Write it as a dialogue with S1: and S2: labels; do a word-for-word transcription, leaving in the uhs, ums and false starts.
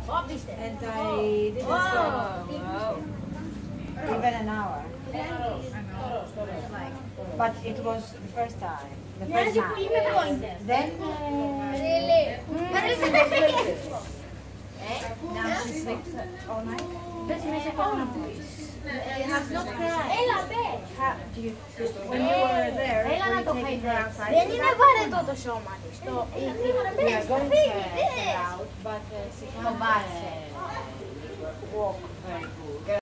S1: And I didn't stop even an hour. But it was the first time. The first time. Then uh, now she sleeps all night. You have not cried. How, do you, when you were there, were you taking her outside? We are going to take her out, but uh, she can't uh, walk very good.